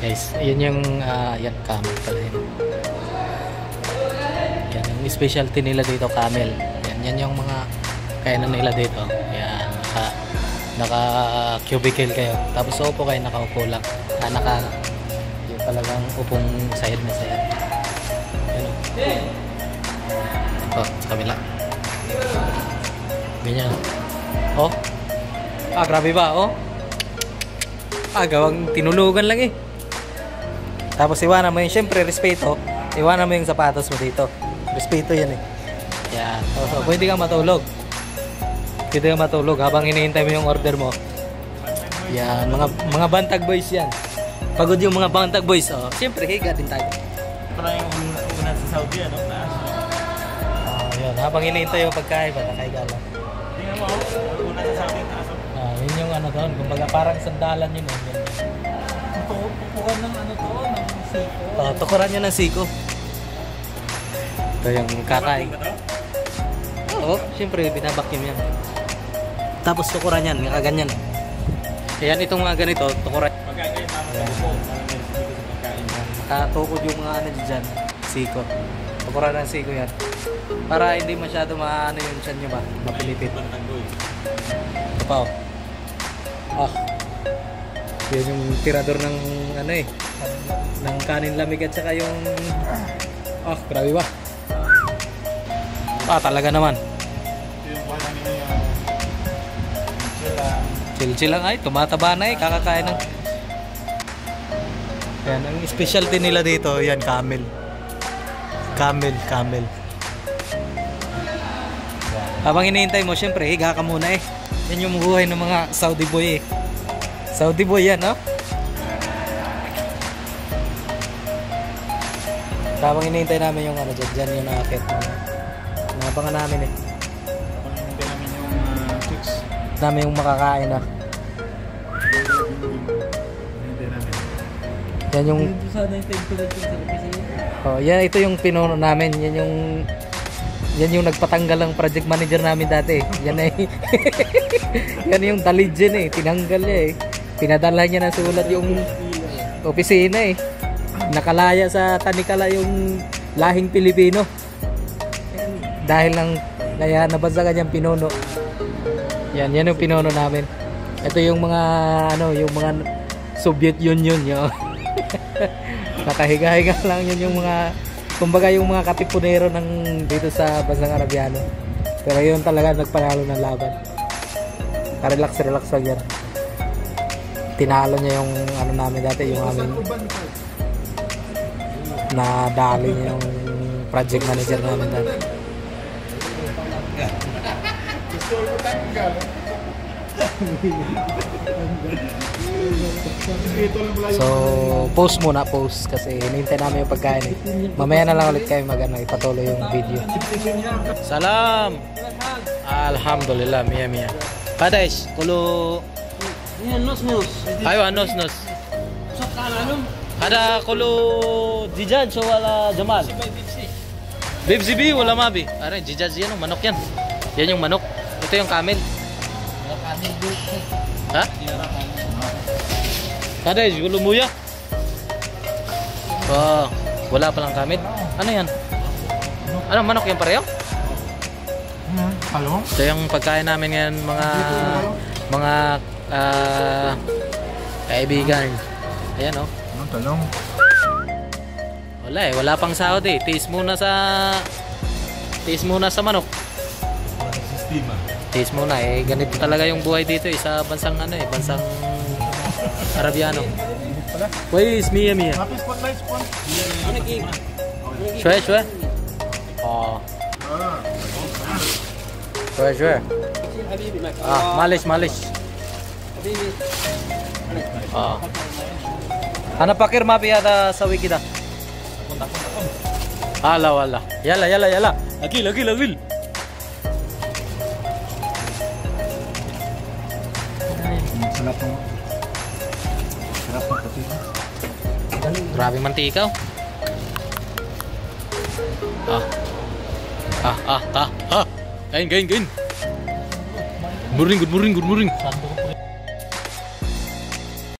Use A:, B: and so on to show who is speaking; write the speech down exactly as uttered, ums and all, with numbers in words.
A: Guys, yun yung uh, yan, camel pala yun. Yan yung specialty nila dito, camel. Yan, yan yung mga kainan nila dito. Yan, naka, naka cubicle kayo. Tapos upo kayo, nakaupo lang. Ah, naka, yung talagang upong sayad na sayad. Yan o. Oh, sa kabila. Ganyan. Oh. Ah, grabe ba? Oh. Ah, gawang tinulugan lang eh. Tapos iwanan mo yung, syempre, respeto. Iwanan mo yung sapatos mo dito. Respeto yan eh. Yan. So, so, pwede kang matulog. Pwede kang matulog habang hinihintay mo yung order mo. Yan. Mga mga bantag boys yan. Pagod yung mga bantag boys. Oh, syempre, higa din tayo.
B: Parang yung una sa Saudi, ano?
A: Oh, yun. Habang hinihintay yung pagkain, bata kaiga lang.
B: Tingnan mo, una sa Saudi, taas.
A: Ah, yun yung ano doon. Kumbaga parang sandalan yun eh.
B: Tukuran ng ano to, ng siko.
A: Oh, tukuran nyo ng siko. Ito yung kakain. Oo, syempre binabakim yan. Tapos tukuran yan, ganyan. Ayan, itong mga ganito, tukuran.
B: Pagkakain naman sa buko, parang may siko sa pagkain.
A: Nakatukod yung mga ano dyan, siko. Tukuran ng siko yan. Para hindi masyado maano yung tiyan nyo ba, mapilipit. Ito pa oh. Ah. Yun yung tirador ng ano eh, ng kanin lamig at saka yung ah, grabe ba? Ah, talaga naman.
B: Yung wala nila yung chill lang.
A: Chill chill lang ay, tumataba na eh, kakakain ng. Yan, ang specialty nila dito, yan, camel. Camel, camel. Habang hinihintay mo, syempre, higa ka muna eh. Yan yung buhay ng mga Saudi boy eh. Saudi boy yan, no? Habang hinihintay namin yung ano dyan, dyan yung nakakit. Nabangan namin eh.
B: Habang hinihintay namin yung uh, chicks.
A: Namin yung makakain na.
B: Hinihintay namin.
A: Yan yung...
B: Sana yung template yung sa kasi.
A: Oh, yan, ito yung pinuno namin. Yan yung... Yan yung nagpatanggal ng project manager namin dati. Yan eh. Yan yung talid dyan eh. Tinanggal niya eh. Pinadala niya na sulat yung opisina eh. Nakalaya sa Tanikala yung lahing Pilipino. Dahil lang kaya nabasa kanyang pinuno. Yan, yan yung pinuno namin. Ito yung mga ano, yung mga Soviet Union yun. Nakahiga-higa lang yun yung mga, kumbaga yung mga katipunero ng dito sa bansang Arabiano. Pero yun talaga nagpanalo ng laban. Relax, relax lang yan. Tinalo niya yung ano namin dati, yung amin na dali niya yung project manager namin dati. So, post muna, post kasi hinihintay namin yung pagkain eh. Mamaya na lang ulit kayo mag-ano, ipatuloy yung video. Salam! Alhamdulillah, miya miya. Padesh, kulo...
B: Nos nos.
A: Ayo, nos nos. Ada kulo dijaj so wala Jamal. Bibsi bi wala mabi. Are dijaj yan, manok yan. Yan yung manok. Ito yung camel. Ha? Ada kulo muya. Oh, wala pa lang camel. Ano yan? Ano manok yan pareho?
B: Halo?
A: Ito yung pagkain namin ngayon mga mga uh, kaibigan. Ayan oh.
B: Anong talong?
A: Wala eh, wala pang sahod eh. Tiis muna sa Tiis muna sa manok.
B: Sistema.
A: Tiis muna eh. Ganito talaga yung buhay dito eh, sa bansang ano eh, bansang Arabiano. Pues, mia mia.
B: Happy spot, nice spot.
A: Shwe shwe. Oh. Shwe shwe. Ah, malish malish. Ah. Ana pakir mapi ada sawi kita. Ala wala. Yala yala yala. Akil akil akil.
B: Sarap mo. Sarap mo kasi.
A: Grabe mantika. Ah. Ah ah ah ah. Kain kain kain. Good morning, good morning, good morning.